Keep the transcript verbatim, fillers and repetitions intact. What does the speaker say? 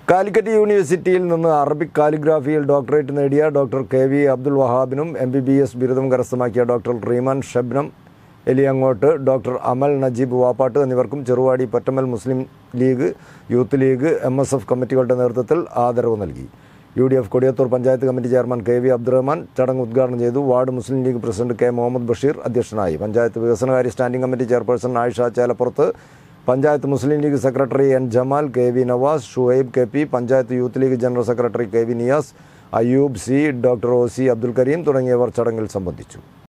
കാലിക്കറ്റ് യൂണിവേഴ്സിറ്റിയിൽ നിന്ന് അറബിക് കാലിഗ്രാഫിയിൽ ഡോക്ടറേറ്റ് നേടിയ ഡോക്ടർ കെ വി അബ്ദുൽ വഹാബിനും എം ബി ബി എസ് ബിരുദം കരസ്ഥമാക്കിയ ഡോക്ടർ റീമാൻ ഷബ്നം എലിയങ്ങോട്ട്, ഡോക്ടർ അമൽ നജീബ് വാപ്പാട്ട് എന്നിവർക്കും Cheruvadi Pottammal Muslim League, Youth League, M S F കമ്മിറ്റികളുടെ നേതൃത്വത്തിൽ ആദരവ് നൽകി. U D F Kodiyathur panchayat committee chairman K V Abdurahman ചടങ്ങ് ഉദ്ഘാടനം ചെയ്തു. Ward Muslim League president K Muhammad Basheer അധ്യക്ഷനായി. പഞ്ചായത്ത് വികസനകാര്യ standing committee chairperson Ayisha Chelappurath, panchayat മുസ്ലിം league secretary N Jamal, K V Nawas, Shuhaib K P, panchayat Youth League general secretary K V Niyas, Ayyub C, doctor O C Abdul Kareem തുടങ്ങിയവർ ചടങ്ങിൽ സംബന്ധിച്ചു.